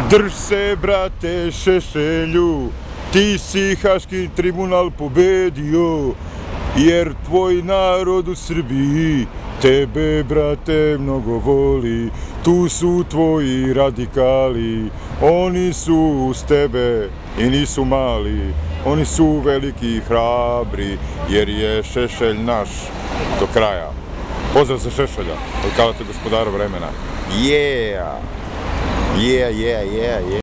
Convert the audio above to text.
Drž se, brate Šešelju, ti si Haški tribunal pobedio, jer tvoj narod u Srbiji tebe, brate, mnogo voli. Tu su tvoji radikali, oni su uz tebe i nisu mali, oni su veliki i hrabri, jer je Šešelj naš do kraja. Pozdrav za Šešelja, od Kalete gospodara vremena. Yeah! Yeah, yeah, yeah, yeah.